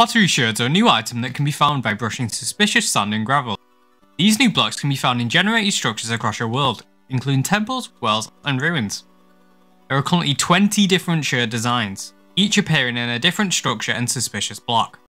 Pottery sherds are a new item that can be found by brushing suspicious sand and gravel. These new blocks can be found in generated structures across your world, including temples, wells, and ruins. There are currently 20 different sherd designs, each appearing in a different structure and suspicious block.